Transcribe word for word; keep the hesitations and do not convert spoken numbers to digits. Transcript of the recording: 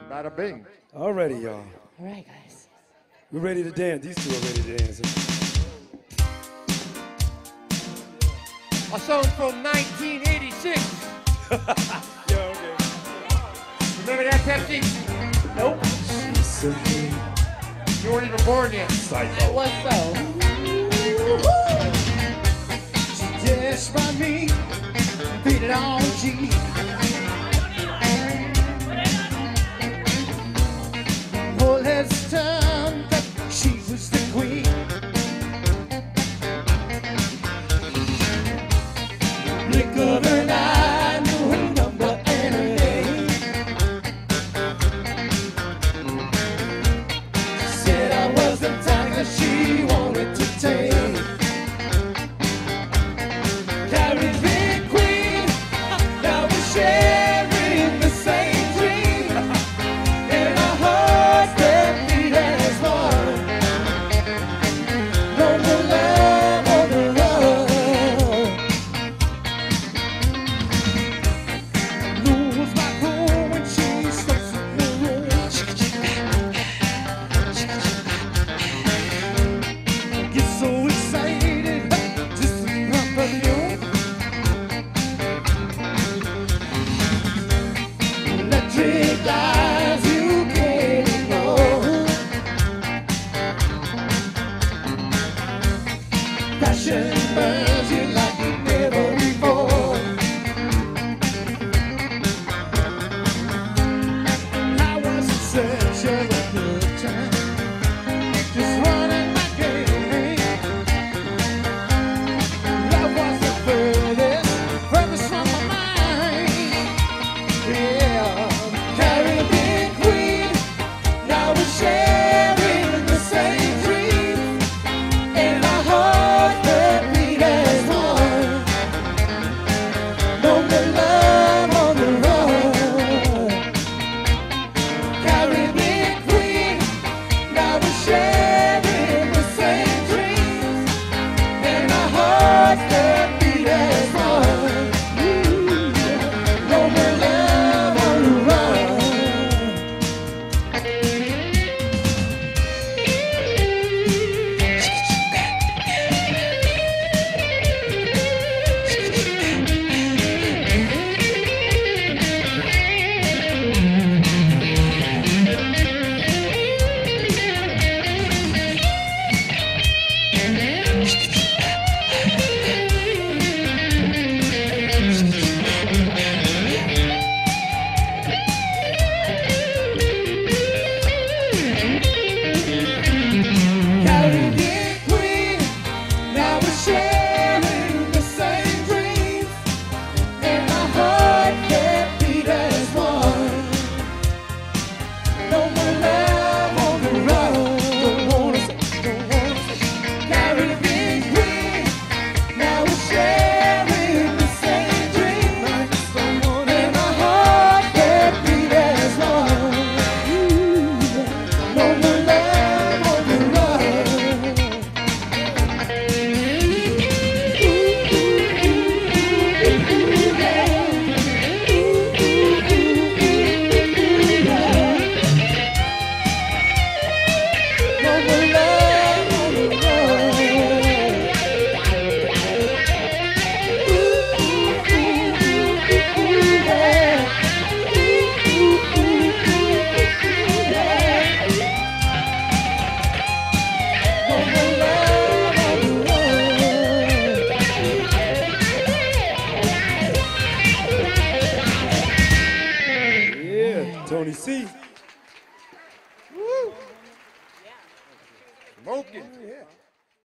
Bada bing. Alrighty, y'all. All right, guys. We're ready to dance. These two are ready to dance. A song from nineteen eighty-six. Yeah, okay. Remember that, Pepsi? Nope. She's so good. You weren't even born yet. It was so. She dashed by me, beat it on G. Whole head's turned, but she was the queen. Blink of an eye, knew her number and her name. She said I was the tiger she wanted to tame. Caribbean queen, now we're sharing the same dream. And our hearts that beat as one. No more love on the run. Lose my cool when she steps in the room. I get so excited just to pump of you. Electric eyes you can't ignore. Passion burns you like never before. I was in such a good time, just running my game. Love was the furthest, furthest from my mind. Yeah, Caribbean queen, now we're sharing the same dream. And our hearts that beat as one. No more love on the run. Caribbean queen, now we're sharing the same dreams. And our hearts that beat as one. No more love on the run. Caribbean queen, now we're sharing the same dreams. And our heart can't beat as one. No more love on the run. Don't wanna say, don't wanna say. Caribbean queen, now we're sharing the same dreams. And our heart can't beat as one. No more love on the run. No more love on the Yeah, Tony C. Smoking. Yeah.